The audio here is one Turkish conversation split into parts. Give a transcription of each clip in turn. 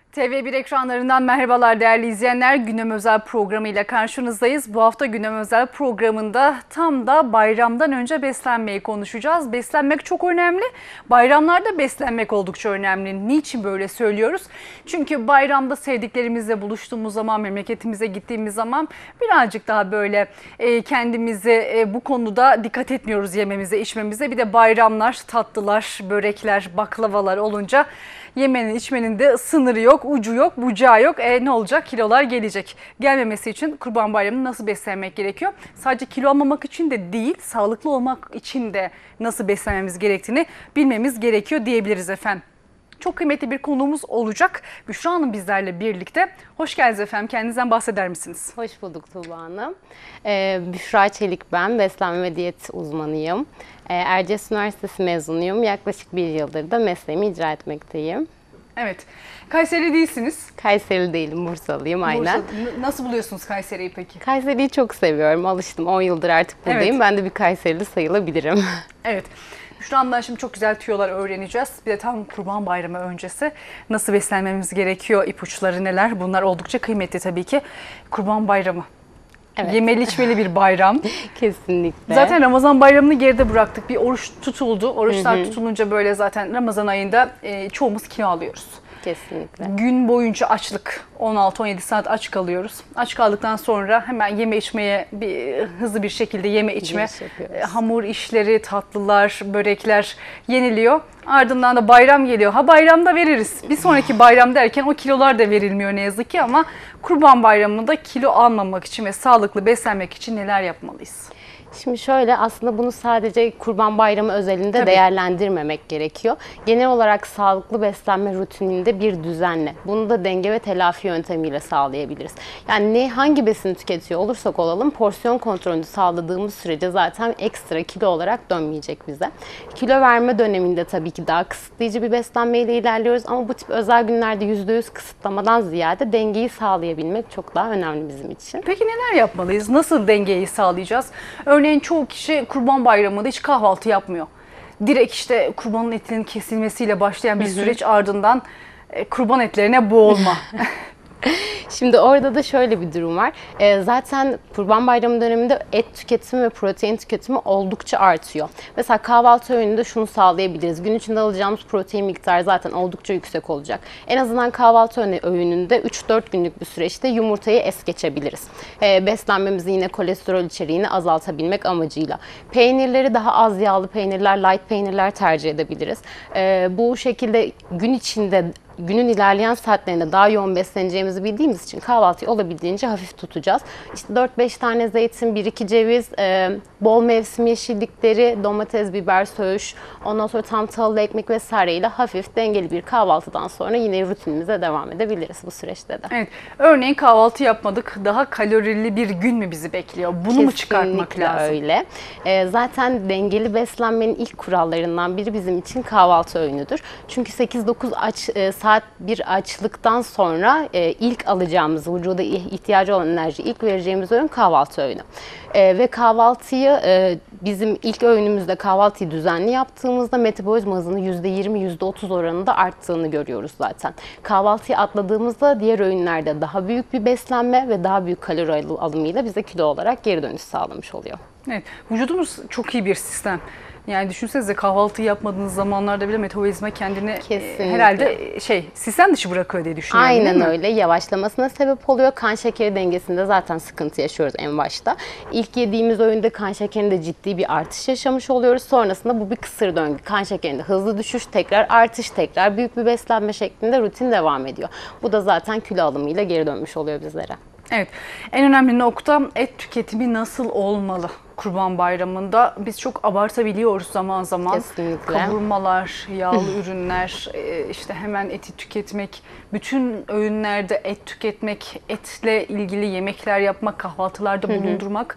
TV1 ekranlarından merhabalar değerli izleyenler. Gündem Özel programıyla karşınızdayız. Bu hafta Gündem Özel programında tam da bayramdan önce beslenmeyi konuşacağız. Beslenmek çok önemli. Bayramlarda beslenmek oldukça önemli. Niçin böyle söylüyoruz? Çünkü bayramda sevdiklerimizle buluştuğumuz zaman, memleketimize gittiğimiz zaman birazcık daha böyle kendimizi bu konuda dikkat etmiyoruz yememize, içmemize. Bir de bayramlar, tatlılar, börekler, baklavalar olunca yemenin içmenin de sınırı yok, ucu yok, bucağı yok. Ne olacak? Kilolar gelecek. Gelmemesi için Kurban Bayramı'nı nasıl beslenmek gerekiyor? Sadece kilo almamak için de değil, sağlıklı olmak için de nasıl beslenmemiz gerektiğini bilmemiz gerekiyor diyebiliriz efendim. Çok kıymetli bir konuğumuz olacak. Büşra Hanım bizlerle birlikte. Hoş geldiniz efendim. Kendinizden bahseder misiniz? Hoş bulduk Tuğba Hanım. Büşra Çelik ben. Beslenme ve diyet uzmanıyım. Erciyes Üniversitesi mezunuyum. Yaklaşık bir yıldır da mesleğimi icra etmekteyim. Evet. Kayseri değilsiniz. Kayseri değilim, Bursalıyım aynen. Nasıl buluyorsunuz Kayseri'yi peki? Kayseri'yi çok seviyorum. Alıştım. 10 yıldır artık buradayım. Evet. Ben de bir Kayserili sayılabilirim. Evet. Şu andan şimdi çok güzel tüyolar öğreneceğiz. Bir de tam Kurban Bayramı öncesi nasıl beslenmemiz gerekiyor, ipuçları neler? Bunlar oldukça kıymetli tabii ki. Kurban Bayramı. Evet. Yemeli içmeli bir bayram. Kesinlikle. Zaten Ramazan bayramını geride bıraktık. Bir oruç tutuldu. Oruçlar tutulunca böyle zaten Ramazan ayında çoğumuz kilo alıyoruz. Kesinlikle. Gün boyunca açlık, 16-17 saat aç kalıyoruz. Aç kaldıktan sonra hemen yeme içmeye hızlı bir şekilde yeme içme, hamur işleri, tatlılar, börekler yeniliyor. Ardından da bayram geliyor. Ha bayramda veririz. Bir sonraki bayram derken o kilolar da verilmiyor ne yazık ki ama Kurban Bayramı'nda kilo almamak için ve sağlıklı beslenmek için neler yapmalıyız? Şimdi şöyle, aslında bunu sadece Kurban Bayramı özelinde değerlendirmemek gerekiyor. Genel olarak sağlıklı beslenme rutininde bir düzenle, bunu da denge ve telafi yöntemiyle sağlayabiliriz. Yani hangi besini tüketiyor olursak olalım, porsiyon kontrolünü sağladığımız sürece zaten ekstra kilo olarak dönmeyecek bize. Kilo verme döneminde tabii ki daha kısıtlayıcı bir beslenmeyle ilerliyoruz ama bu tip özel günlerde %100 kısıtlamadan ziyade dengeyi sağlayabilmek çok daha önemli bizim için. Peki neler yapmalıyız? Nasıl dengeyi sağlayacağız? Örneğin çoğu kişi Kurban Bayramı'nda hiç kahvaltı yapmıyor. Direkt işte kurbanın etinin kesilmesiyle başlayan bir süreç ardından kurban etlerine boğulma. Şimdi orada da şöyle bir durum var. Zaten Kurban Bayramı döneminde et tüketimi ve protein tüketimi oldukça artıyor. Mesela kahvaltı öğününde şunu sağlayabiliriz. Gün içinde alacağımız protein miktarı zaten oldukça yüksek olacak. En azından kahvaltı öğününde 3-4 günlük bir süreçte yumurtayı es geçebiliriz. Beslenmemizi yine kolesterol içeriğini azaltabilmek amacıyla. Peynirleri daha az yağlı peynirler, light peynirler tercih edebiliriz. Bu şekilde gün içinde günün ilerleyen saatlerinde daha yoğun besleneceğimizi bildiğimiz için kahvaltıyı olabildiğince hafif tutacağız. İşte 4-5 tane zeytin, 1-2 ceviz, bol mevsim yeşillikleri, domates, biber, söğüş, ondan sonra tam tahıllı ekmek vesaireyle hafif dengeli bir kahvaltıdan sonra yine rutinimize devam edebiliriz bu süreçte de. Evet. Örneğin kahvaltı yapmadık. Daha kalorili bir gün mü bizi bekliyor? Bunu mu çıkartmak lazım? Öyle. Zaten dengeli beslenmenin ilk kurallarından biri bizim için kahvaltı öğünüdür. Çünkü 8-9 saat bir açlıktan sonra ilk alacağımız, vücuda ihtiyacı olan enerji ilk vereceğimiz öğün kahvaltı öğünü. Ve kahvaltıyı bizim ilk öğünümüzde kahvaltıyı düzenli yaptığımızda metabolizma hızının %20-%30 oranında arttığını görüyoruz zaten. Kahvaltıyı atladığımızda diğer öğünlerde daha büyük bir beslenme ve daha büyük kalori alımıyla bize kilo olarak geri dönüş sağlamış oluyor. Evet, vücudumuz çok iyi bir sistem. Yani düşünsenize kahvaltı yapmadığınız zamanlarda bile metabolizma kendini herhalde sistem dışı bırakıyor diye düşünüyorum. Aynen öyle. Yavaşlamasına sebep oluyor. Kan şekeri dengesinde zaten sıkıntı yaşıyoruz en başta. İlk yediğimiz öğünde kan şekerinde ciddi bir artış yaşamış oluyoruz. Sonrasında bu bir kısır döngü. Kan şekerinde hızlı düşüş, tekrar artış, tekrar büyük bir beslenme şeklinde rutin devam ediyor. Bu da zaten kilo alımıyla geri dönmüş oluyor bizlere. Evet, en önemli nokta et tüketimi nasıl olmalı? Kurban Bayramı'nda biz çok abartabiliyoruz zaman zaman. Kesinlikle. Kavurmalar, yağlı ürünler, işte hemen eti tüketmek, bütün öğünlerde et tüketmek, etle ilgili yemekler yapmak, kahvaltılarda bulundurmak.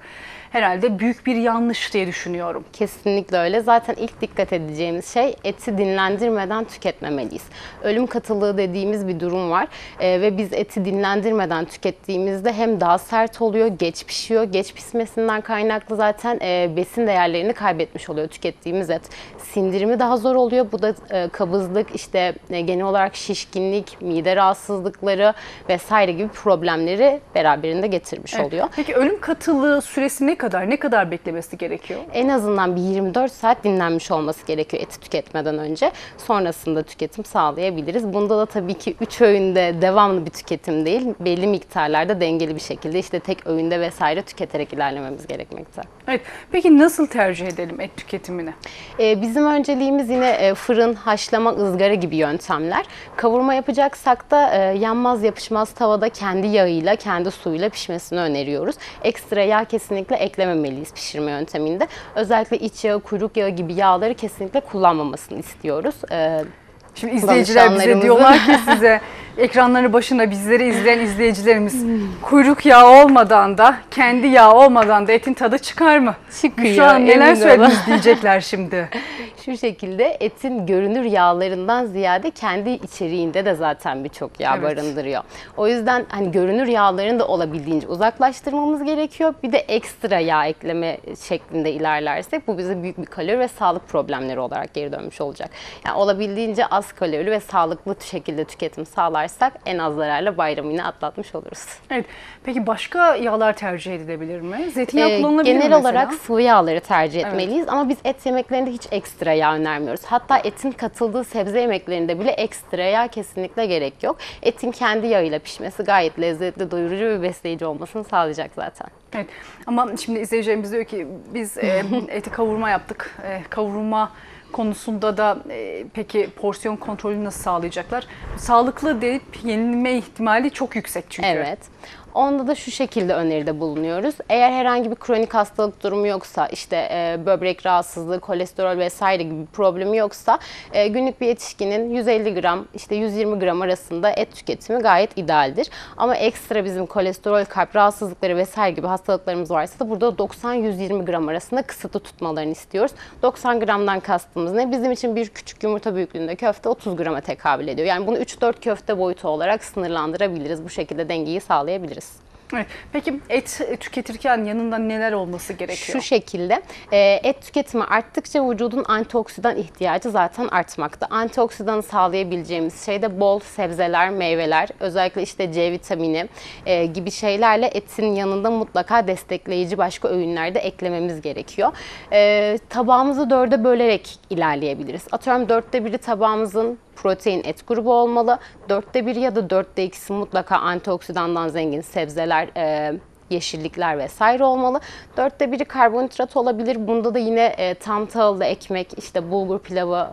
herhalde büyük bir yanlış diye düşünüyorum. Kesinlikle öyle. Zaten ilk dikkat edeceğimiz şey eti dinlendirmeden tüketmemeliyiz. Ölüm katılığı dediğimiz bir durum var ve biz eti dinlendirmeden tükettiğimizde hem daha sert oluyor, geç pişiyor. Geç pişmesinden kaynaklı zaten besin değerlerini kaybetmiş oluyor tükettiğimiz et. Sindirimi daha zor oluyor. Bu da kabızlık, işte genel olarak şişkinlik, mide rahatsızlıkları vesaire gibi problemleri beraberinde getirmiş oluyor. Peki ölüm katılığı süresi ne kadar? Ne kadar beklemesi gerekiyor? En azından bir 24 saat dinlenmiş olması gerekiyor eti tüketmeden önce. Sonrasında tüketim sağlayabiliriz. Bunda da tabii ki 3 öğünde devamlı bir tüketim değil, belli miktarlarda dengeli bir şekilde işte tek öğünde vesaire tüketerek ilerlememiz gerekmekte. Evet. Peki nasıl tercih edelim et tüketimini? Bizim önceliğimiz yine fırın, haşlama, ızgara gibi yöntemler. Kavurma yapacaksak da yanmaz yapışmaz tavada kendi yağıyla, kendi suyuyla pişmesini öneriyoruz. Ekstra yağ kesinlikle eklememeliyiz pişirme yönteminde. Özellikle iç yağı, kuyruk yağı gibi yağları kesinlikle kullanmamasını istiyoruz. Şimdi izleyiciler bize Danışanlarımızın- diyorlar ki size ekranları başında bizleri izleyen izleyicilerimiz kuyruk yağı olmadan da kendi yağı olmadan da etin tadı çıkar mı? Çıkıyor, Şu an neler emin söylediniz olun. diyecekler şimdi. Şu şekilde etin görünür yağlarından ziyade kendi içeriğinde de zaten birçok yağ Evet. barındırıyor. O yüzden hani görünür yağlarını da olabildiğince uzaklaştırmamız gerekiyor. Bir de ekstra yağ ekleme şeklinde ilerlersek bu bize büyük bir kalori ve sağlık problemleri olarak geri dönmüş olacak. Yani olabildiğince az kalorili ve sağlıklı şekilde tüketim sağlarsak en az zararla bayramı yine atlatmış oluruz. Evet. Peki başka yağlar tercih edilebilir mi? Zeytinyağı kullanılabilir mi Genel mesela? olarak sıvı yağları tercih etmeliyiz ama biz et yemeklerinde hiç ekstra yağ önermiyoruz. Hatta etin katıldığı sebze yemeklerinde bile ekstra yağ kesinlikle gerek yok. Etin kendi yağıyla pişmesi gayet lezzetli, doyurucu ve besleyici olmasını sağlayacak zaten. Evet. Ama şimdi izleyicilerimiz diyor ki biz eti kavurma yaptık. Kavurma konusunda da peki porsiyon kontrolünü nasıl sağlayacaklar? Sağlıklı deyip yenilme ihtimali çok yüksek çünkü. Evet. Onda da şu şekilde öneride bulunuyoruz. Eğer herhangi bir kronik hastalık durumu yoksa, işte böbrek rahatsızlığı, kolesterol vesaire gibi bir problemi yoksa günlük bir yetişkinin 150 gram, işte 120 gram arasında et tüketimi gayet idealdir. Ama ekstra bizim kolesterol, kalp rahatsızlıkları vesaire gibi hastalıklarımız varsa da burada 90-120 gram arasında kısıtlı tutmalarını istiyoruz. 90 gramdan kastımız ne? Bizim için bir küçük yumurta büyüklüğünde köfte 30 grama tekabül ediyor. Yani bunu 3-4 köfte boyutu olarak sınırlandırabiliriz. Bu şekilde dengeyi sağlayabiliriz. Evet. Peki et tüketirken yanında neler olması gerekiyor? Şu şekilde et tüketimi arttıkça vücudun antioksidan ihtiyacı zaten artmakta. Antioksidanı sağlayabileceğimiz şey de bol sebzeler, meyveler, özellikle işte C vitamini gibi şeylerle etin yanında mutlaka destekleyici başka öğünler de eklememiz gerekiyor. Tabağımızı 4'e bölerek ilerleyebiliriz. Atıyorum 1/4'ü tabağımızın protein et grubu olmalı. 1/4 ya da 1/4 mutlaka antioksidandan zengin sebzeler, yeşillikler vesaire olmalı. 1/4 karbonhidrat olabilir. Bunda da yine tam tahıllı ekmek, işte bulgur pilavı,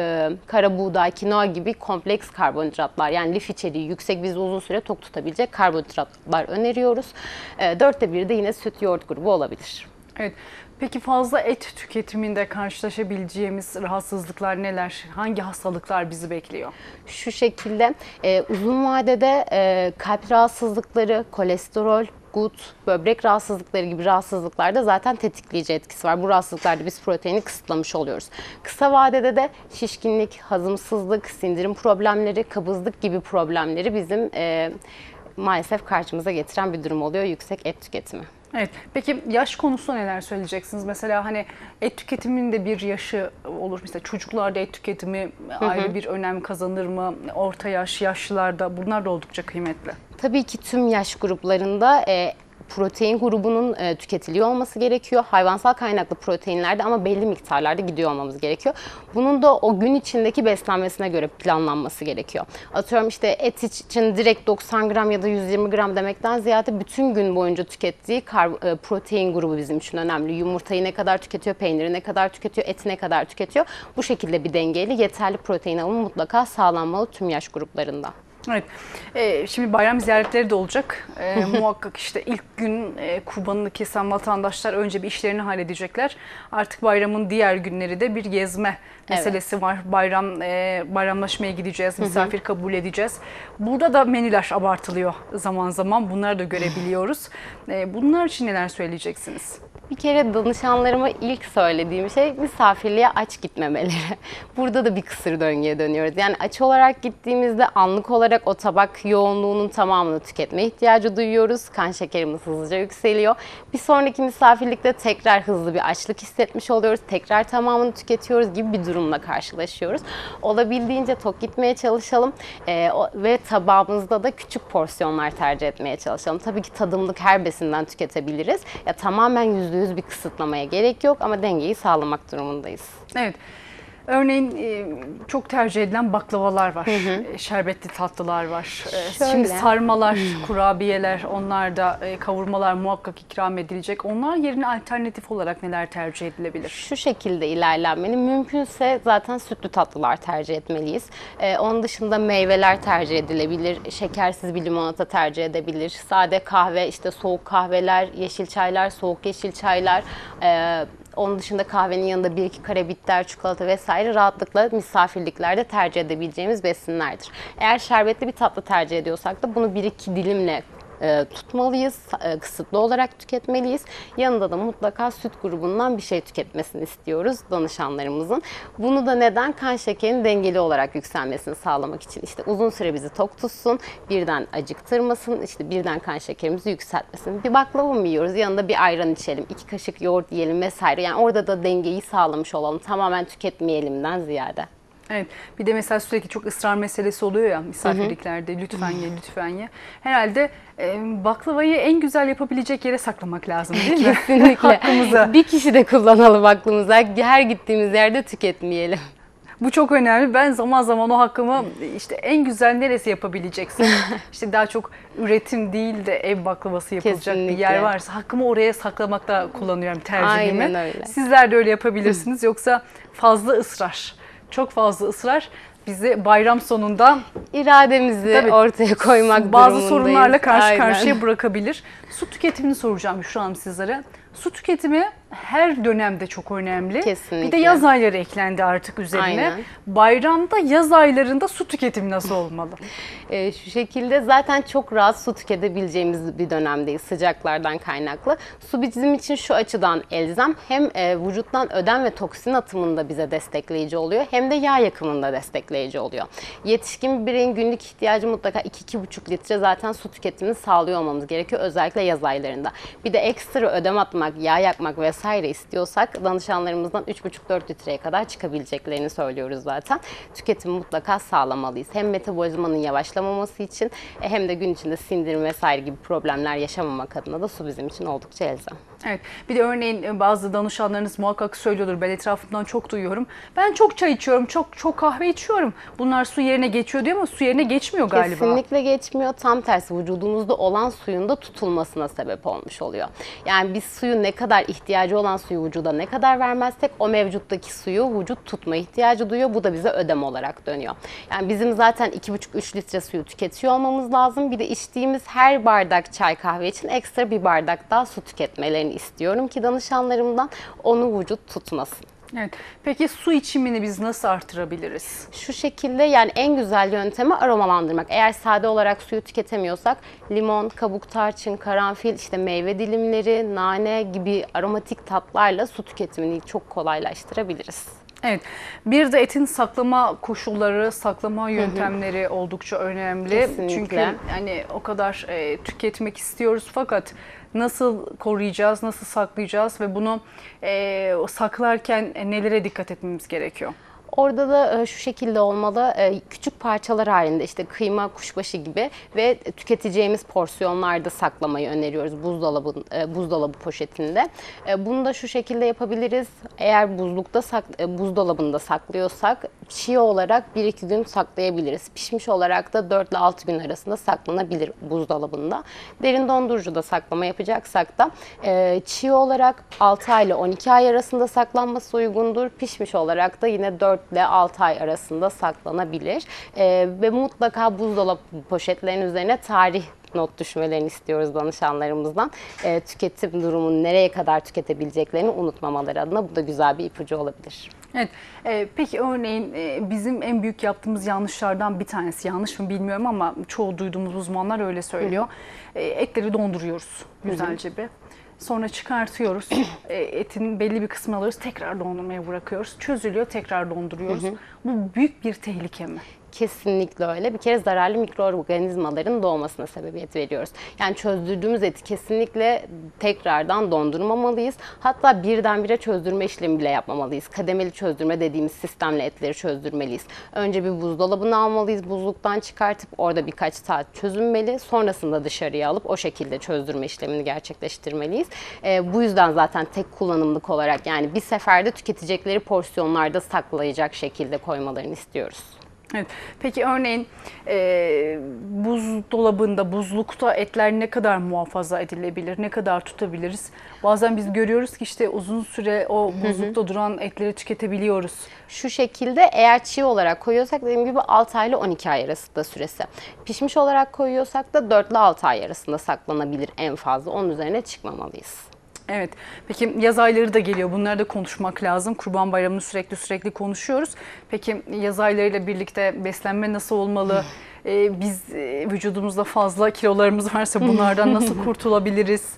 kara buğday, kinoa gibi kompleks karbonhidratlar, yani lif içeriği yüksek, bizi uzun süre tok tutabilecek karbonhidratlar öneriyoruz. 1/4 de yine süt, yoğurt grubu olabilir. Evet. Peki fazla et tüketiminde karşılaşabileceğimiz rahatsızlıklar neler? Hangi hastalıklar bizi bekliyor? Şu şekilde uzun vadede kalp rahatsızlıkları, kolesterol, gut, böbrek rahatsızlıkları gibi rahatsızlıklarda zaten tetikleyici etkisi var. Bu rahatsızlıklarda biz proteini kısıtlamış oluyoruz. Kısa vadede de şişkinlik, hazımsızlık, sindirim problemleri, kabızlık gibi problemleri bizim maalesef karşımıza getiren bir durum oluyor yüksek et tüketimi. Evet. Peki yaş konusu neler söyleyeceksiniz? Mesela hani et tüketiminin de bir yaşı olur. Mesela çocuklarda et tüketimi ayrı bir önem kazanır mı? Orta yaş, yaşlılarda bunlar da oldukça kıymetli. Tabii ki tüm yaş gruplarında protein grubunun tüketiliyor olması gerekiyor. Hayvansal kaynaklı proteinlerde ama belli miktarlarda gidiyor olmamız gerekiyor. Bunun da o gün içindeki beslenmesine göre planlanması gerekiyor. Atıyorum işte et için direkt 90 gram ya da 120 gram demekten ziyade bütün gün boyunca tükettiği protein grubu bizim için önemli. Yumurtayı ne kadar tüketiyor, peyniri ne kadar tüketiyor, eti ne kadar tüketiyor. Bu şekilde bir dengeyle yeterli protein alımı mutlaka sağlanmalı tüm yaş gruplarında. Evet. Şimdi bayram ziyaretleri de olacak. Muhakkak işte ilk gün kurbanını kesen vatandaşlar önce bir işlerini halledecekler. Artık bayramın diğer günleri de bir gezme meselesi var. Bayramlaşmaya gideceğiz, misafir kabul edeceğiz. Burada da menüler abartılıyor zaman zaman. Bunları da görebiliyoruz. Bunlar için neler söyleyeceksiniz? Bir kere danışanlarıma ilk söylediğim şey misafirliğe aç gitmemeleri. Burada da bir kısır döngüye dönüyoruz. Yani aç olarak gittiğimizde anlık olarak o tabak yoğunluğunun tamamını tüketme ihtiyacı duyuyoruz. Kan şekerimiz hızlıca yükseliyor. Bir sonraki misafirlikte tekrar hızlı bir açlık hissetmiş oluyoruz. Tekrar tamamını tüketiyoruz gibi bir durumla karşılaşıyoruz. Olabildiğince tok gitmeye çalışalım ve tabağımızda da küçük porsiyonlar tercih etmeye çalışalım. Tabii ki tadımlık her besinden tüketebiliriz. Ya tamamen %100 bir kısıtlamaya gerek yok ama dengeyi sağlamak durumundayız. Evet. Örneğin çok tercih edilen baklavalar var, şerbetli tatlılar var. Şimdi sarmalar, kurabiyeler, onlar da kavurmalar muhakkak ikram edilecek. Onlar yerine alternatif olarak neler tercih edilebilir? Şu şekilde ilerlenmeli. Mümkünse zaten sütlü tatlılar tercih etmeliyiz. Onun dışında meyveler tercih edilebilir. Şekersiz bir limonata tercih edebilir. Sade kahve, işte soğuk kahveler, yeşil çaylar, soğuk yeşil çaylar. Onun dışında kahvenin yanında bir iki kare bitter, çikolata vesaire rahatlıkla misafirliklerde tercih edebileceğimiz besinlerdir. Eğer şerbetli bir tatlı tercih ediyorsak da bunu bir iki dilimle tutmalıyız, kısıtlı olarak tüketmeliyiz. Yanında da mutlaka süt grubundan bir şey tüketmesini istiyoruz danışanlarımızın. Bunu da neden? Kan şekerinin dengeli olarak yükselmesini sağlamak için. İşte uzun süre bizi tok tutsun, birden acıktırmasın, işte birden kan şekerimizi yükseltmesin. Bir baklava mı yiyoruz? Yanında bir ayran içelim, 2 kaşık yoğurt yiyelim vesaire. Yani orada da dengeyi sağlamış olalım. Tamamen tüketmeyelimden ziyade. Evet. Bir de mesela sürekli çok ısrar meselesi oluyor ya misafirliklerde. Lütfen ye, lütfen ye. Herhalde baklavayı en güzel yapabilecek yere saklamak lazım değil mi? Kesinlikle. Hakkımıza. Bir kişi de kullanalım aklımıza. Her gittiğimiz yerde tüketmeyelim. Bu çok önemli. Ben zaman zaman o hakkımı işte en güzel neresi yapabileceksin? İşte daha çok üretim değil de ev baklavası yapılacak bir yer varsa hakkımı oraya saklamakta kullanıyorum tercihimi. Aynen öyle. Sizler de öyle yapabilirsiniz. Yoksa fazla ısrar, çok fazla ısrar bizi bayram sonunda irademizi ortaya koymak bazı durumundayız. sorunlarla karşı Aynen. karşıya bırakabilir. Su tüketimini soracağım şu an sizlere. Su tüketimi her dönemde çok önemli. Kesinlikle. Bir de yaz ayları eklendi artık üzerine. Aynen. Bayramda, yaz aylarında su tüketimi nasıl olmalı? Şu şekilde zaten çok rahat su tüketebileceğimiz bir dönemdeyiz sıcaklardan kaynaklı. Su bizim için şu açıdan elzem. Hem vücuttan ödem ve toksin atımında bize destekleyici oluyor. Hem de yağ yakımında destekleyici oluyor. Yetişkin bir bireyin günlük ihtiyacı mutlaka 2-2,5 litre zaten su tüketimini sağlıyor olmamız gerekiyor. Özellikle yaz aylarında. Bir de ekstra ödem atmak, yağ yakmak vesaire istiyorsak danışanlarımızdan 3,5-4 litreye kadar çıkabileceklerini söylüyoruz zaten. Tüketimi mutlaka sağlamalıyız. Hem metabolizmanın yavaşlamaması için hem de gün içinde sindirim vesaire gibi problemler yaşamamak adına da su bizim için oldukça elzem. Evet. Bir de örneğin bazı danışanlarınız muhakkak söylüyordur. Ben etrafımdan çok duyuyorum. Ben çok çay içiyorum, çok kahve içiyorum. Bunlar su yerine geçiyor diyor ama su yerine geçmiyor galiba. Kesinlikle geçmiyor. Tam tersi vücudumuzda olan suyun da tutulmasına sebep olmuş oluyor. Yani biz suyu ne kadar ihtiyacı olan suyu vücuda ne kadar vermezsek o mevcuttaki suyu vücut tutma ihtiyacı duyuyor. Bu da bize ödem olarak dönüyor. Yani bizim zaten 2,5-3 litre suyu tüketiyor olmamız lazım. Bir de içtiğimiz her bardak çay kahve için ekstra bir bardak daha su tüketmelerini istiyorum ki danışanlarımdan onu vücut tutmasın. Evet. Peki su içimini biz nasıl artırabiliriz? Şu şekilde yani en güzel yöntemi aromalandırmak. Eğer sade olarak suyu tüketemiyorsak limon, kabuk tarçın, karanfil, işte meyve dilimleri, nane gibi aromatik tatlarla su tüketimini çok kolaylaştırabiliriz. Evet. Bir de etin saklama koşulları, saklama yöntemleri oldukça önemli. Kesinlikle. Çünkü hani o kadar tüketmek istiyoruz fakat nasıl koruyacağız, nasıl saklayacağız ve bunu saklarken nelere dikkat etmemiz gerekiyor? Orada da şu şekilde olmalı, küçük parçalar halinde işte kıyma, kuşbaşı gibi ve tüketeceğimiz porsiyonlarda saklamayı öneriyoruz buzdolabı poşetinde. Bunu da şu şekilde yapabiliriz. Eğer buzdolabında saklıyorsak çiğ olarak 1-2 gün saklayabiliriz. Pişmiş olarak da 4 ile 6 gün arasında saklanabilir buzdolabında. Derin dondurucuda saklama yapacaksak da çiğ olarak 6 ay ile 12 ay arasında saklanması uygundur. Pişmiş olarak da yine 4 ile 6 ay arasında saklanabilir. Ve mutlaka buzdolabı poşetlerinin üzerine tarih not düşmelerini istiyoruz danışanlarımızdan. Tüketim durumunu nereye kadar tüketebileceklerini unutmamaları adına bu da güzel bir ipucu olabilir. Evet. Peki örneğin bizim en büyük yaptığımız yanlışlardan bir tanesi, yanlış mı bilmiyorum ama çoğu duyduğumuz uzmanlar öyle söylüyor. Etleri donduruyoruz güzelce bir. Sonra çıkartıyoruz. Etin belli bir kısmını alıyoruz. Tekrar dondurmaya bırakıyoruz. Çözülüyor, tekrar donduruyoruz. Bu büyük bir tehlike mi? Kesinlikle öyle. Bir kere zararlı mikroorganizmaların doğmasına sebebiyet veriyoruz. Yani çözdürdüğümüz eti kesinlikle tekrardan dondurmamalıyız. Hatta birdenbire çözdürme işlemi bile yapmamalıyız. Kademeli çözdürme dediğimiz sistemle etleri çözdürmeliyiz. Önce bir buzdolabına almalıyız. Buzluktan çıkartıp orada birkaç saat çözünmeli. Sonrasında dışarıya alıp o şekilde çözdürme işlemini gerçekleştirmeliyiz. Bu yüzden zaten tek kullanımlık olarak, yani bir seferde tüketecekleri porsiyonlarda saklayacak şekilde koymalarını istiyoruz. Evet. Peki örneğin buzdolabında, buzlukta etler ne kadar muhafaza edilebilir, ne kadar tutabiliriz? Bazen biz görüyoruz ki işte uzun süre o buzlukta duran etleri tüketebiliyoruz. Şu şekilde, eğer çiğ olarak koyuyorsak dediğim gibi 6 ay ile 12 ay arasında süresi. Pişmiş olarak koyuyorsak da 4 ile 6 ay arasında saklanabilir en fazla. Onun üzerine çıkmamalıyız. Evet. Peki yaz ayları da geliyor. Bunları da konuşmak lazım. Kurban Bayramı'nı sürekli konuşuyoruz. Peki yaz aylarıyla birlikte beslenme nasıl olmalı? Biz vücudumuzda fazla kilolarımız varsa bunlardan nasıl kurtulabiliriz?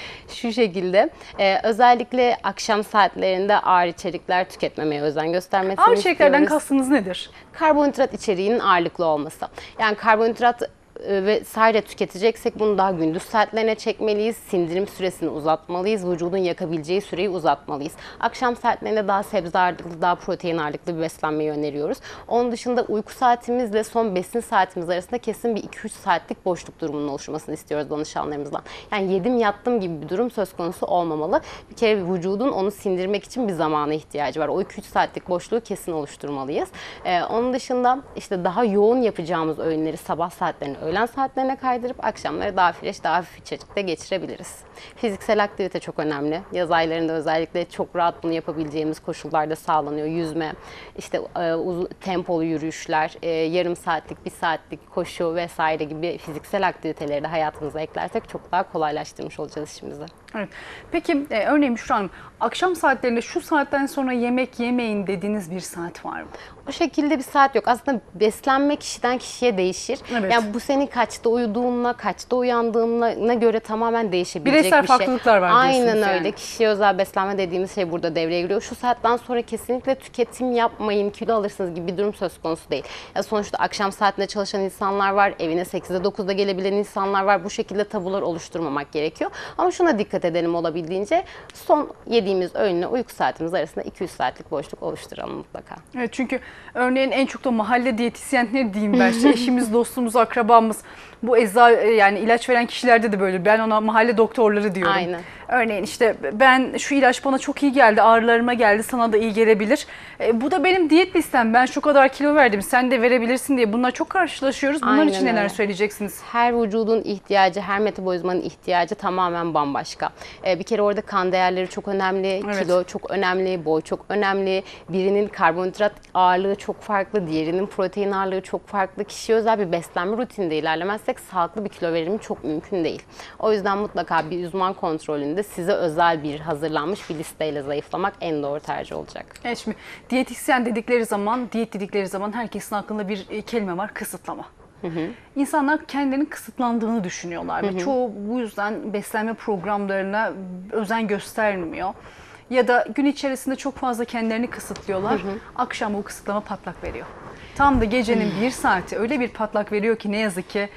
Şu şekilde, özellikle akşam saatlerinde ağır içerikler tüketmemeye özen göstermesini Ağır içeriklerden istiyoruz. kastınız nedir? Karbonhidrat içeriğinin ağırlıklı olması. Yani karbonhidrat vesaire tüketeceksek bunu daha gündüz saatlerine çekmeliyiz. Sindirim süresini uzatmalıyız. Vücudun yakabileceği süreyi uzatmalıyız. Akşam saatlerinde daha sebze ağırlıklı, daha protein ağırlıklı bir beslenmeyi öneriyoruz. Onun dışında uyku saatimizle son besin saatimiz arasında kesin bir 2-3 saatlik boşluk durumunun oluşmasını istiyoruz danışanlarımızdan. Yani yedim yattım gibi bir durum söz konusu olmamalı. Bir kere vücudun onu sindirmek için bir zamana ihtiyacı var. O 2-3 saatlik boşluğu kesin oluşturmalıyız. Onun dışında işte daha yoğun yapacağımız öğünleri sabah saatlerine, öğlen saatlerine kaydırıp akşamları daha fresh, daha hafif içerikte geçirebiliriz. Fiziksel aktivite çok önemli. Yaz aylarında özellikle çok rahat bunu yapabileceğimiz koşullarda sağlanıyor. Yüzme, işte tempolu yürüyüşler, yarım saatlik, bir saatlik koşu vesaire gibi fiziksel aktiviteleri de hayatımıza eklersek çok daha kolaylaştırmış olacağız işimizi. Evet. Peki örneğin Büşra Hanım, akşam saatlerinde şu saatten sonra yemek yemeyin dediğiniz bir saat var mı? O şekilde bir saat yok. Aslında beslenme kişiden kişiye değişir. Evet. Yani bu senin kaçta uyuduğunla, kaçta uyandığına göre tamamen değişebilecek Bireysel bir şey. farklılıklar var diyorsunuz Aynen öyle. yani. Kişiye özel beslenme dediğimiz şey burada devreye giriyor. Şu saatten sonra kesinlikle tüketim yapmayın, kilo alırsınız gibi bir durum söz konusu değil. Ya sonuçta akşam saatinde çalışan insanlar var, evine 8'de 9'da gelebilen insanlar var. Bu şekilde tabular oluşturmamak gerekiyor. Ama şuna dikkat edelim olabildiğince, son yediğimiz öğünle uyku saatimiz arasında 200 saatlik boşluk oluşturalım mutlaka. Evet, çünkü örneğin en çok da mahalle diyetisyenleri diyeyim ben, işte eşimiz, dostumuz, akrabamız, bu yani ilaç veren kişilerde de böyle. Ben ona mahalle doktorları diyorum. Aynen. Örneğin işte ben şu ilaç bana çok iyi geldi, ağrılarıma geldi, sana da iyi gelebilir. Bu da benim diyet listem, ben şu kadar kilo verdim, sen de verebilirsin diye bunlar çok karşılaşıyoruz. Bunlar Aynen için neler öyle. söyleyeceksiniz? Her vücudun ihtiyacı, her metabolizmanın ihtiyacı tamamen bambaşka. Bir kere orada kan değerleri çok önemli, Evet. kilo çok önemli, boy çok önemli. Birinin karbonhidrat ağırlığı çok farklı, diğerinin protein ağırlığı çok farklı. Kişiye özel bir beslenme rutininde ilerlemezsek sağlıklı bir kilo verimi çok mümkün değil. O yüzden mutlaka bir uzman kontrolünde size özel bir hazırlanmış bir listeyle zayıflamak en doğru tercih olacak. Evet, şimdi diyetisyen dedikleri zaman, diyet dedikleri zaman herkesin aklında bir kelime var: kısıtlama. İnsanlar kendilerinin kısıtlandığını düşünüyorlar ve çoğu bu yüzden beslenme programlarına özen göstermiyor. Ya da gün içerisinde çok fazla kendilerini kısıtlıyorlar. Akşam bu kısıtlama patlak veriyor. Tam da gecenin bir saati öyle bir patlak veriyor ki ne yazık ki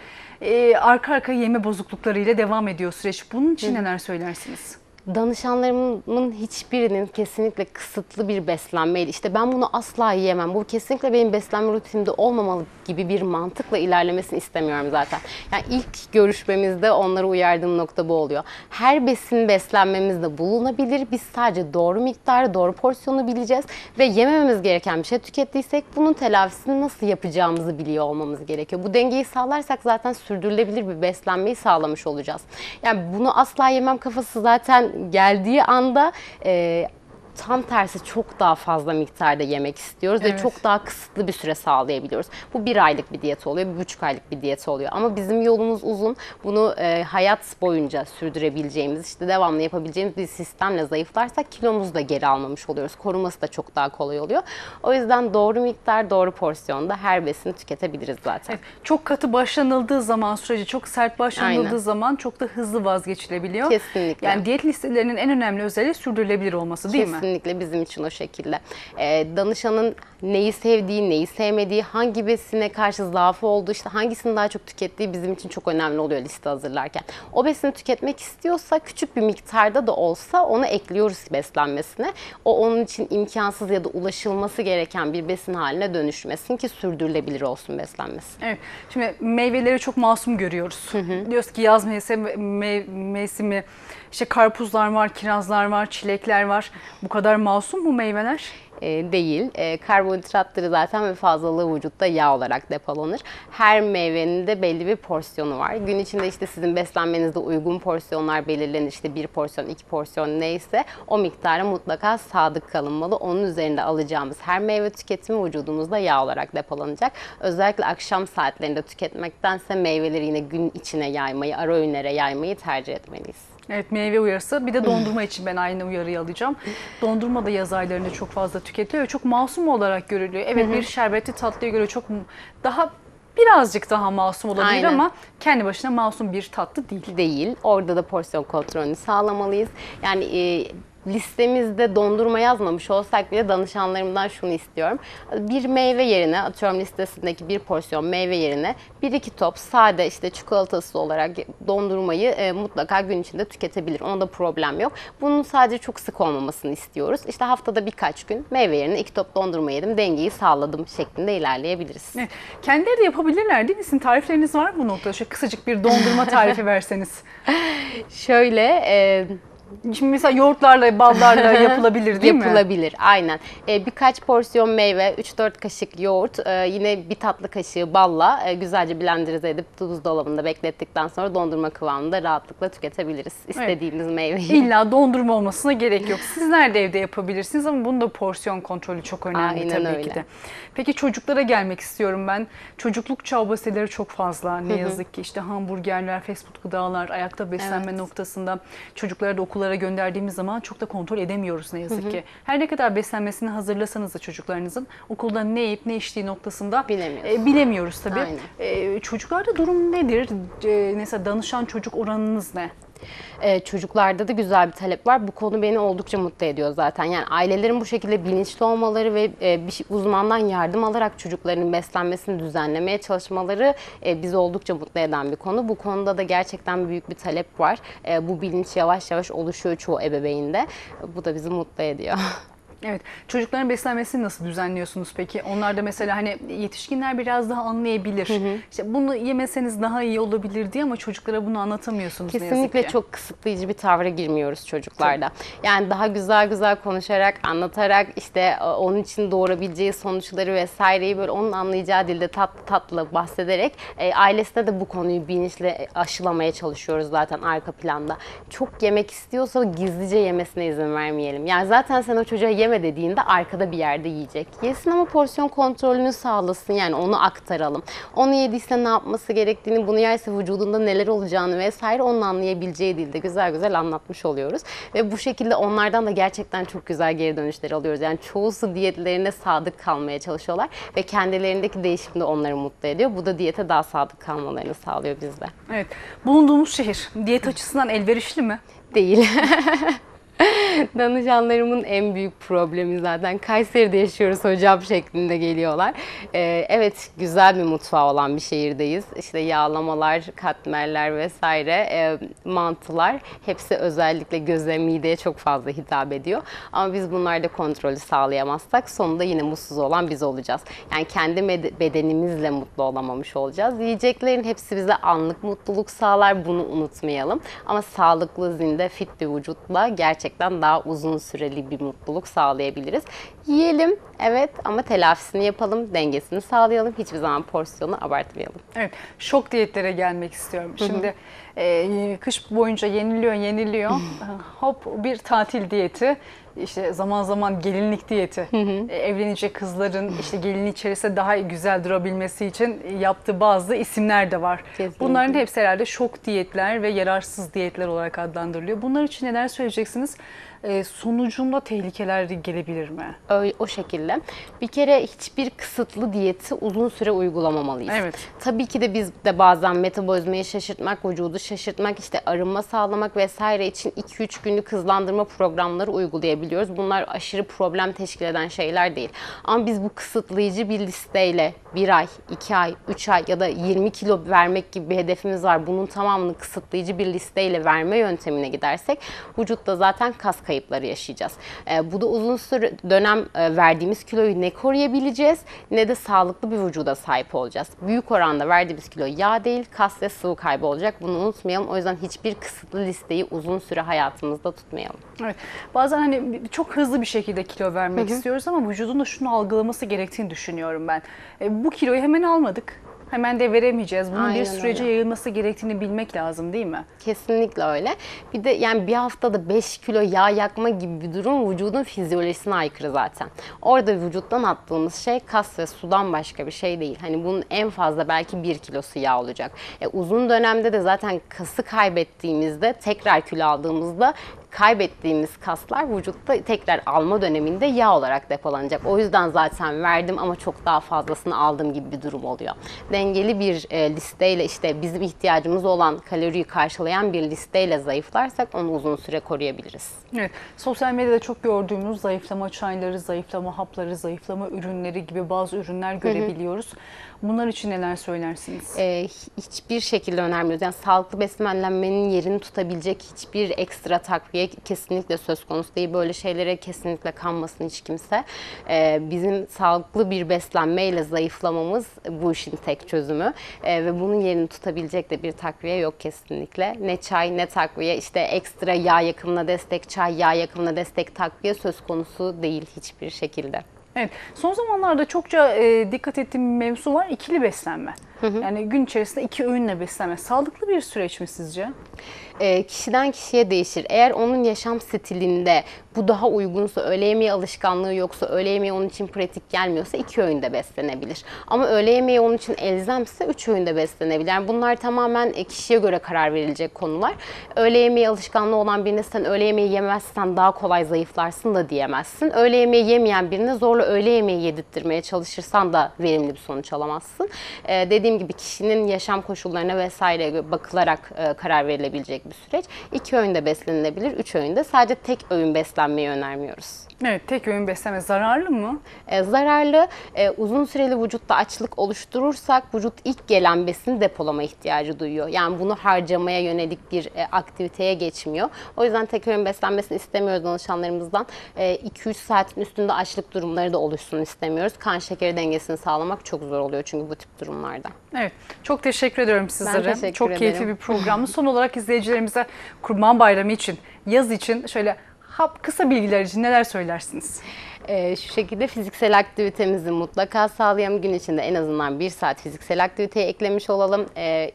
arka arkaya yeme bozukluklarıyla devam ediyor süreç. Bunun için neler söylersiniz? Danışanlarımın hiçbirinin kesinlikle kısıtlı bir beslenmeyle, işte ben bunu asla yiyemem, bu kesinlikle benim beslenme rutinimde olmamalı gibi bir mantıkla ilerlemesini istemiyorum zaten. Yani ilk görüşmemizde onları uyardığım nokta bu oluyor. Her besin beslenmemizde bulunabilir. Biz sadece doğru miktarı, doğru porsiyonu bileceğiz ve yemememiz gereken bir şey tükettiysek bunun telafisini nasıl yapacağımızı biliyor olmamız gerekiyor. Bu dengeyi sağlarsak zaten sürdürülebilir bir beslenmeyi sağlamış olacağız. Yani bunu asla yemem kafası zaten geldiği anda tam tersi çok daha fazla miktarda yemek istiyoruz ve çok daha kısıtlı bir süre sağlayabiliyoruz. Bu 1 aylık bir diyet oluyor, 1,5 aylık bir diyet oluyor. Ama bizim yolumuz uzun. Bunu hayat boyunca sürdürebileceğimiz, işte devamlı yapabileceğimiz bir sistemle zayıflarsak kilomuzu da geri almamış oluyoruz. Koruması da çok daha kolay oluyor. O yüzden doğru miktar, doğru porsiyonda her besini tüketebiliriz zaten. Evet, çok katı başlanıldığı zaman süreci, çok sert başlanıldığı zaman çok da hızlı vazgeçilebiliyor. Kesinlikle. Yani diyet listelerinin en önemli özelliği sürdürülebilir olması değil mi? Kesinlikle bizim için o şekilde. Danışanın neyi sevdiği, neyi sevmediği, hangi besine karşı zaafı olduğu, işte hangisini daha çok tükettiği bizim için çok önemli oluyor liste hazırlarken. O besini tüketmek istiyorsa küçük bir miktarda da olsa onu ekliyoruz beslenmesine. O onun için imkansız ya da ulaşılması gereken bir besin haline dönüşmesin ki sürdürülebilir olsun beslenmesi. Evet. Şimdi meyveleri çok masum görüyoruz. Diyoruz ki yaz mevsimi, işte karpuzlar var, kirazlar var, çilekler var. Bu kadar masum mu meyveler? Değil. Karbonhidratları zaten ve fazlalığı vücutta yağ olarak depolanır. Her meyvenin de belli bir porsiyonu var. Gün içinde işte sizin beslenmenizde uygun porsiyonlar belirlenir. İşte 1 porsiyon, 2 porsiyon neyse o miktara mutlaka sadık kalınmalı. Onun üzerinde alacağımız her meyve tüketimi vücudumuzda yağ olarak depolanacak. Özellikle akşam saatlerinde tüketmektense meyveleri yine gün içine yaymayı, ara öğünlere yaymayı tercih etmeliyiz. Evet, meyve uyarısı. Bir de dondurma için ben aynı uyarıyı alacağım. Dondurma da yaz aylarında çok fazla tüketiliyor. Çok masum olarak görülüyor. Evet, bir şerbetli tatlıya göre çok daha birazcık daha masum olabilir ama kendi başına masum bir tatlı değil. Değil. Orada da porsiyon kontrolünü sağlamalıyız. Yani listemizde dondurma yazmamış olsak bile danışanlarımdan şunu istiyorum. Bir meyve yerine, atıyorum listesindeki 1 porsiyon meyve yerine 1-2 top sade işte çikolatası olarak dondurmayı mutlaka gün içinde tüketebilir. Onda da problem yok. Bunun sadece çok sık olmamasını istiyoruz. İşte haftada birkaç gün meyve yerine 2 top dondurma yedim, dengeyi sağladım şeklinde ilerleyebiliriz. Evet. Kendileri de yapabilirler değil mi? Sizin tarifleriniz var mı bu noktada? Şöyle kısacık bir dondurma tarifi verseniz. Şöyle... Şimdi mesela yoğurtlarla, ballarla yapılabilir değil mi? Yapılabilir, aynen. Birkaç porsiyon meyve, 3-4 kaşık yoğurt, yine bir tatlı kaşığı balla güzelce blenderize edip buzdolabında beklettikten sonra dondurma kıvamında rahatlıkla tüketebiliriz istediğimiz meyveyi. İlla dondurma olmasına gerek yok. Sizler de evde yapabilirsiniz ama bunun da porsiyon kontrolü çok önemli Aynen tabii öyle. ki de. Peki çocuklara gelmek istiyorum ben. Çocukluk çabaseleri çok fazla. Ne yazık ki işte hamburgerler, fast food gıdalar, ayakta beslenme noktasında çocukları da okullara gönderdiğimiz zaman çok da kontrol edemiyoruz ne yazık ki. Her ne kadar beslenmesini hazırlasanız da çocuklarınızın okulda ne yiyip ne içtiği noktasında bilemiyoruz tabii. Çocuklarda durum nedir? Mesela danışan çocuk oranınız ne? Çocuklarda da güzel bir talep var. Bu konu beni oldukça mutlu ediyor zaten. Yani ailelerin bu şekilde bilinçli olmaları ve bir uzmandan yardım alarak çocuklarının beslenmesini düzenlemeye çalışmaları bizi oldukça mutlu eden bir konu. Bu konuda da gerçekten büyük bir talep var. Bu bilinç yavaş yavaş oluşuyor çoğu ebeveynde. Bu da bizi mutlu ediyor. Evet. Çocukların beslenmesini nasıl düzenliyorsunuz peki? Onlar da mesela hani yetişkinler biraz daha anlayabilir. İşte bunu yemeseniz daha iyi olabilir diye ama çocuklara bunu anlatamıyorsunuz ne yazık Kesinlikle ki. çok kısıtlayıcı bir tavra girmiyoruz çocuklarda. Yani daha güzel konuşarak, anlatarak işte onun için doğurabileceği sonuçları vesaireyi böyle onun anlayacağı dilde tatlı bahsederek ailesine de bu konuyu bilinçli aşılamaya çalışıyoruz zaten arka planda. Çok yemek istiyorsa gizlice yemesine izin vermeyelim. Yani zaten sen o çocuğa yeme dediğinde arkada bir yerde yiyecek. Yesin ama porsiyon kontrolünü sağlasın, yani onu aktaralım. Onu yediyse ne yapması gerektiğini, bunu yerse vücudunda neler olacağını vesaire onun anlayabileceği dilde güzel anlatmış oluyoruz. Ve bu şekilde onlardan da gerçekten çok güzel geri dönüşler alıyoruz. Yani çoğusu diyetlerine sadık kalmaya çalışıyorlar ve kendilerindeki değişim de onları mutlu ediyor. Bu da diyete daha sadık kalmalarını sağlıyor bizde. Evet. Bulunduğumuz şehir diyet açısından elverişli mi? Değil. Danışanlarımın en büyük problemi zaten Kayseri'de yaşıyoruz hocam şeklinde geliyorlar. Evet, güzel bir mutfağı olan bir şehirdeyiz. İşte yağlamalar, katmerler vesaire, mantılar hepsi özellikle göze, mideye çok fazla hitap ediyor. Ama biz bunlarda kontrolü sağlayamazsak sonunda yine mutsuz olan biz olacağız. Yani kendi bedenimizle mutlu olamamış olacağız. Yiyeceklerin hepsi bize anlık mutluluk sağlar, bunu unutmayalım. Ama sağlıklı, zinde, fit bir vücutla gerçekten daha uzun süreli bir mutluluk sağlayabiliriz. Yiyelim, evet, ama telafisini yapalım, dengesini sağlayalım. Hiçbir zaman porsiyonu abartmayalım. Evet, şok diyetlere gelmek istiyorum. Şimdi kış boyunca yeniliyor. Hop bir tatil diyeti. işte zaman zaman gelinlik diyeti. Evlenecek kızların işte gelinlik içerisinde daha güzel durabilmesi için yaptığı bazı isimler de var. Kesinlikle. Bunların hepsi herhalde şok diyetler ve yararsız diyetler olarak adlandırılıyor. Bunlar için neler söyleyeceksiniz? Sonucunda tehlikeler gelebilir mi? O şekilde. Bir kere hiçbir kısıtlı diyeti uzun süre uygulamamalıyız. Evet. Tabii ki de biz de bazen metabolizmayı şaşırtmak, vücudu şaşırtmak, işte arınma sağlamak vesaire için 2-3 günlük hızlandırma programları uygulayabiliyoruz. Bunlar aşırı problem teşkil eden şeyler değil. Ama biz bu kısıtlayıcı bir listeyle 1 ay, 2 ay, 3 ay ya da 20 kilo vermek gibi bir hedefimiz var. Bunun tamamını kısıtlayıcı bir listeyle verme yöntemine gidersek vücutta zaten kas kayıpları yaşayacağız. Bu da uzun süre dönem verdiğimiz kiloyu ne koruyabileceğiz ne de sağlıklı bir vücuda sahip olacağız. Büyük oranda verdiğimiz kilo yağ değil, kas ve sıvı kaybı olacak. Bunu unutmayalım. O yüzden hiçbir kısıtlı listeyi uzun süre hayatımızda tutmayalım. Evet. Bazen hani çok hızlı bir şekilde kilo vermek istiyoruz ama vücudun da şunu algılaması gerektiğini düşünüyorum ben. Bu kiloyu hemen almadık. Hemen de veremeyeceğiz. Bunun bir Aynen sürece öyle. yayılması gerektiğini bilmek lazım, değil mi? Kesinlikle öyle. Bir de yani bir haftada 5 kilo yağ yakma gibi bir durum vücudun fizyolojisine aykırı zaten. Orada vücuttan attığımız şey kas ve sudan başka bir şey değil. Hani bunun en fazla belki 1 kilosu yağ olacak. Uzun dönemde de zaten kası kaybettiğimizde tekrar kilo aldığımızda kaybettiğimiz kaslar vücutta tekrar alma döneminde yağ olarak depolanacak. O yüzden zaten verdim ama çok daha fazlasını aldım gibi bir durum oluyor. Dengeli bir listeyle işte bizim ihtiyacımız olan kaloriyi karşılayan bir listeyle zayıflarsak onu uzun süre koruyabiliriz. Evet. Sosyal medyada çok gördüğümüz zayıflama çayları, zayıflama hapları, zayıflama ürünleri gibi bazı ürünler görebiliyoruz. Bunlar için neler söylersiniz? Hiçbir şekilde önermiyoruz. Yani sağlıklı beslenmenin yerini tutabilecek hiçbir ekstra takviye kesinlikle söz konusu değil. Böyle şeylere kesinlikle kanmasın hiç kimse. Bizim sağlıklı bir beslenmeyle zayıflamamız bu işin tek çözümü. Ve bunun yerini tutabilecek de bir takviye yok kesinlikle. Ne çay ne takviye, işte ekstra yağ yakımına destek çay, yağ yakımına destek takviye söz konusu değil hiçbir şekilde. Evet. Son zamanlarda çokça dikkat ettiğim bir mevzu var. İkili beslenme. Yani gün içerisinde 2 öğünle beslenme. Sağlıklı bir süreç mi sizce? Kişiden kişiye değişir. Eğer onun yaşam stilinde bu daha uygunsa, öğle yemeği alışkanlığı yoksa, öğle yemeği onun için pratik gelmiyorsa 2 öğünde beslenebilir. Ama öğle yemeği onun için elzemse 3 öğünde beslenebilir. Yani bunlar tamamen kişiye göre karar verilecek konular. Öğle yemeği alışkanlığı olan birine sen öğle yemeği yemezsen daha kolay zayıflarsın da diyemezsin. Öğle yemeği yemeyen birine zorla öğle yemeği yedirtmeye çalışırsan da verimli bir sonuç alamazsın. Dediğim gibi kişinin yaşam koşullarına vesaire bakılarak karar verilebilecek bir süreç. 2 öğünde beslenilebilir, 3 öğünde. Sadece tek öğün beslenmeyi önermiyoruz. Evet, tek öğün beslenme zararlı mı? Zararlı, uzun süreli vücutta açlık oluşturursak vücut ilk gelen besini depolama ihtiyacı duyuyor. Yani bunu harcamaya yönelik bir aktiviteye geçmiyor. O yüzden tek öğün beslenmesini istemiyoruz danışanlarımızdan. 2-3 saatin üstünde açlık durumları da oluşsun istemiyoruz. Kan şekeri dengesini sağlamak çok zor oluyor çünkü bu tip durumlarda. Evet, çok teşekkür ediyorum sizlere. Ben teşekkür çok ederim. keyifli bir programdı. Son olarak izleyicilerimize Kurban Bayramı için, yaz için şöyle kısa bilgiler için neler söylersiniz? Şu şekilde fiziksel aktivitemizi mutlaka sağlayalım. Gün içinde en azından 1 saat fiziksel aktiviteye eklemiş olalım.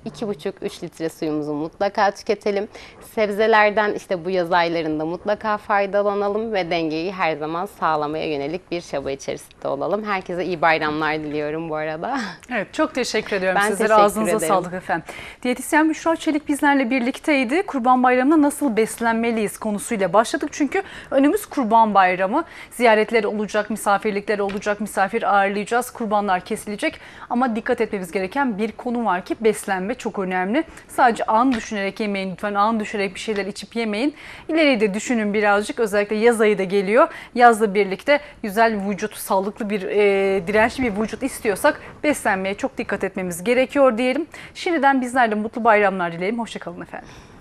2,5-3 litre suyumuzu mutlaka tüketelim. Sebzelerden işte bu yaz aylarında mutlaka faydalanalım ve dengeyi her zaman sağlamaya yönelik bir çaba içerisinde olalım. Herkese iyi bayramlar diliyorum bu arada. Evet, çok teşekkür ediyorum Ben sizlere. teşekkür Ağzınıza ederim. sağlık efendim. Diyetisyen Büşra Çelik bizlerle birlikteydi. Kurban Bayramı'na nasıl beslenmeliyiz konusuyla başladık. Çünkü önümüz Kurban Bayramı. Ziyaretler olacak, misafirlikler olacak, misafir ağırlayacağız, kurbanlar kesilecek. Ama dikkat etmemiz gereken bir konu var ki beslenme çok önemli. Sadece an düşünerek yemeyin lütfen, an düşünerek bir şeyler içip yemeyin. İleriyi de düşünün birazcık. Özellikle yaz ayı da geliyor. Yazla birlikte güzel vücut, sağlıklı bir, dirençli bir vücut istiyorsak beslenmeye çok dikkat etmemiz gerekiyor diyelim. Şimdiden bizler de mutlu bayramlar dileyelim. Hoşça kalın efendim.